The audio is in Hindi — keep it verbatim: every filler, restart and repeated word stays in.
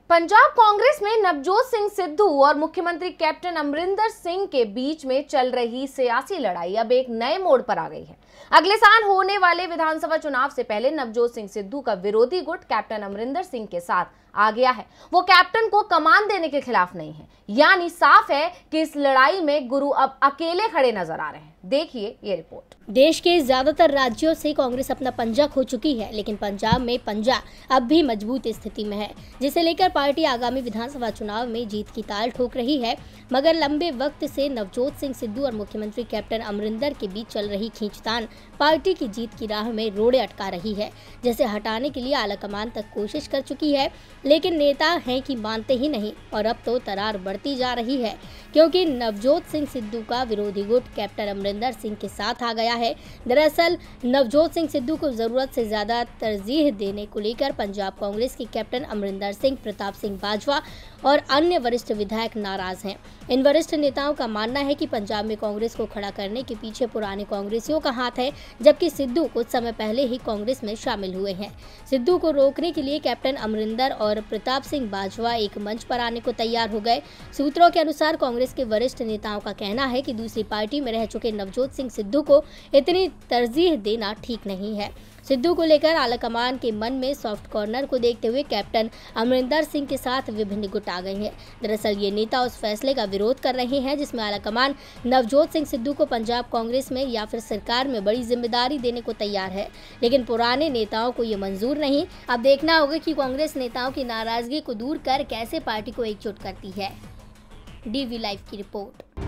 पंजाब कांग्रेस में नवजोत सिंह सिद्धू और मुख्यमंत्री कैप्टन अमरिंदर सिंह के बीच में चल रही सियासी लड़ाई अब एक नए मोड़ पर आ गई है। अगले साल होने वाले विधानसभा चुनाव से पहले नवजोत सिंह सिद्धू का विरोधी गुट कैप्टन अमरिंदर सिंह के साथ आ गया है। वो कैप्टन को कमान देने के खिलाफ नहीं है, यानी साफ है कि इस लड़ाई में गुरु अब अकेले खड़े नजर आ रहे हैं। देखिए ये रिपोर्ट। देश के ज्यादातर राज्यों से कांग्रेस अपना पंजा खो चुकी है, लेकिन पंजाब में पंजा अब भी मजबूत स्थिति में है, जिसे लेकर पार्टी आगामी विधानसभा चुनाव में जीत की ताल ठोक रही है। मगर लंबे वक्त से नवजोत सिंह सिद्धू और मुख्यमंत्री कैप्टन अमरिंदर के बीच चल रही खींचतान पार्टी की जीत की राह में रोड़े अटका रही है, जिसे हटाने के लिए आलाकमान तक कोशिश कर चुकी है, लेकिन नेता हैं कि मानते ही नहीं। और अब तो तरार बढ़ती जा रही है, क्योंकि नवजोत सिंह सिद्धू का विरोधी गुट कैप्टन अमरिंदर सिंह के साथ आ गया है। दरअसल नवजोत सिंह सिद्धू को जरूरत से ज्यादा तरजीह देने को लेकर पंजाब कांग्रेस के कैप्टन अमरिंदर सिंह, प्रताप सिंह बाजवा और अन्य वरिष्ठ विधायक नाराज हैं। इन वरिष्ठ नेताओं का मानना है कि पंजाब में कांग्रेस को खड़ा करने के पीछे पुराने कांग्रेसियों का हाथ है, जबकि सिद्धू कुछ समय पहले ही कांग्रेस में शामिल हुए हैं। सिद्धू को रोकने के लिए कैप्टन अमरिंदर और प्रताप सिंह बाजवा एक मंच पर आने को तैयार हो गए। सूत्रों के अनुसार कांग्रेस के वरिष्ठ नेताओं का कहना है कि दूसरी पार्टी में रह चुके नवजोत सिंह सिद्धू को इतनी तरजीह देना ठीक नहीं है। सिद्धू को लेकर आलाकमान के मन में सॉफ्ट कॉर्नर को देखते हुए कैप्टन अमरिंदर सिंह के साथ विभिन्न गुट आ गए हैं। दरअसल ये नेता उस फैसले का विरोध कर रहे हैं जिसमें आलाकमान नवजोत सिंह सिद्धू को पंजाब कांग्रेस में या फिर सरकार में बड़ी जिम्मेदारी देने को तैयार है, लेकिन पुराने नेताओं को ये मंजूर नहीं। अब देखना होगा कि कांग्रेस नेताओं की नाराजगी को दूर कर कैसे पार्टी को एकजुट करती है। डीवी लाइव की रिपोर्ट।